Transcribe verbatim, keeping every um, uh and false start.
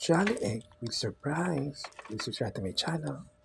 Jolly Egg with surprise. Please subscribe to my channel.